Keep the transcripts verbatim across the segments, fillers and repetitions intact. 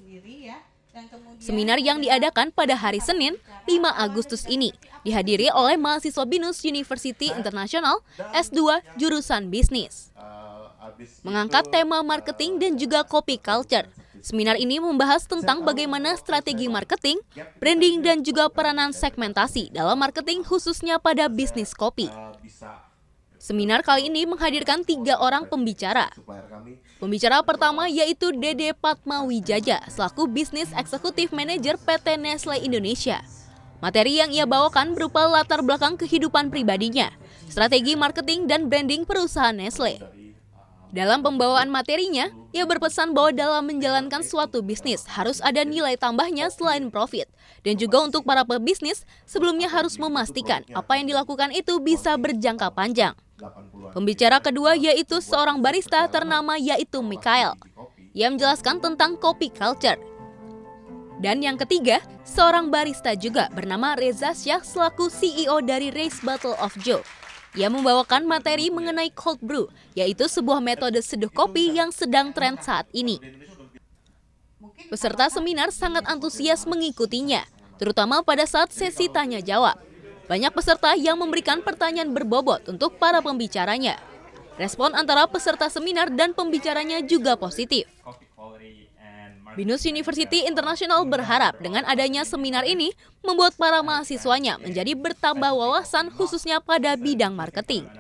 Seminar yang diadakan pada hari Senin, lima Agustus ini, dihadiri oleh mahasiswa BINUS University International S dua jurusan bisnis. Mengangkat tema marketing dan juga copy culture, seminar ini membahas tentang bagaimana strategi marketing, branding, dan juga peranan segmentasi dalam marketing khususnya pada bisnis kopi. Seminar kali ini menghadirkan tiga orang pembicara. Pembicara pertama yaitu Dede Patmawijaja selaku Bisnis Eksekutif Manager P T Nestle Indonesia. Materi yang ia bawakan berupa latar belakang kehidupan pribadinya, strategi marketing dan branding perusahaan Nestle. Dalam pembawaan materinya, ia berpesan bahwa dalam menjalankan suatu bisnis harus ada nilai tambahnya selain profit. Dan juga untuk para pebisnis, sebelumnya harus memastikan apa yang dilakukan itu bisa berjangka panjang. Pembicara kedua yaitu seorang barista ternama yaitu Mikael. Ia menjelaskan tentang copy culture. Dan yang ketiga, seorang barista juga bernama Reza Syah selaku C E O dari Race Battle of Joe. Ia membawakan materi mengenai cold brew, yaitu sebuah metode seduh kopi yang sedang tren saat ini. Peserta seminar sangat antusias mengikutinya, terutama pada saat sesi tanya-jawab. Banyak peserta yang memberikan pertanyaan berbobot untuk para pembicaranya. Respon antara peserta seminar dan pembicaranya juga positif. BINUS University International berharap dengan adanya seminar ini membuat para mahasiswanya menjadi bertambah wawasan khususnya pada bidang marketing.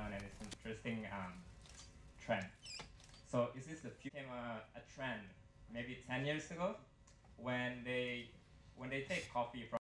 So is this the became a, a trend maybe ten years ago when they when they take coffee from